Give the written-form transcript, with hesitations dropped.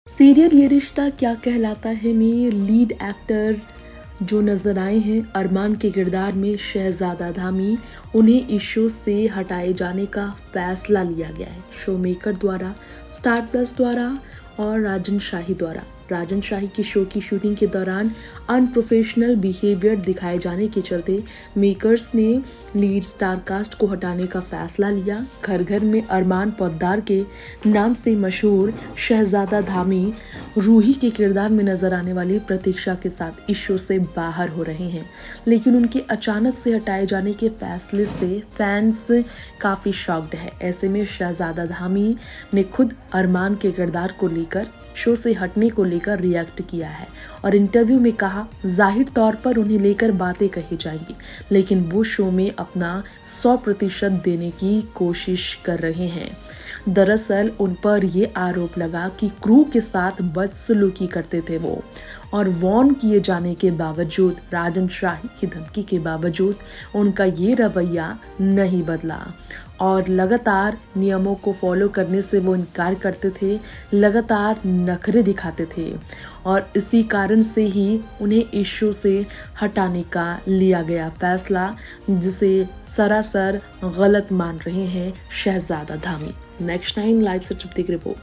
Serial ये रिश्ता क्या कहलाता है में लीड एक्टर जो नजर आए हैं अरमान के किरदार में शहजादा धामी, उन्हें इस शो से हटाए जाने का फैसला लिया गया है शो मेकर द्वारा, स्टार प्लस द्वारा और राजन शाही द्वारा। राजन शाही की शो की शूटिंग के दौरान अनप्रोफेशनल बिहेवियर दिखाए जाने के चलते मेकर्स ने लीड स्टार कास्ट को हटाने का फैसला लिया। घर घर में अरमान पोद्दार के नाम से मशहूर शहजादा धामी रूही के किरदार में नजर आने वाली प्रतीक्षा के साथ इस शो से बाहर हो रहे हैं, लेकिन उनके अचानक से हटाए जाने के फैसले से फैंस काफी शॉक्ड है। ऐसे में शहजादा धामी ने खुद अरमान के किरदार को लेकर शो से हटने को लेकर रिएक्ट किया है और इंटरव्यू में कहा, जाहिर तौर पर उन्हें लेकर बातें कही जाएंगी, लेकिन वो शो में अपना 100% देने की कोशिश कर रहे हैं। दरअसल उन पर ये आरोप लगा कि क्रू के साथ बदसलूकी करते थे वो, और वॉर्न किए जाने के बावजूद, राजन शाही की धमकी के बावजूद उनका ये रवैया नहीं बदला और लगातार नियमों को फॉलो करने से वो इनकार करते थे, लगातार नखरे दिखाते थे और इसी कारण से ही उन्हें इस शो से हटाने का लिया गया फैसला, जिसे सरासर गलत मान रहे हैं शहजादा धामी। नेक्स्ट 9 लाइव से रिपोर्ट।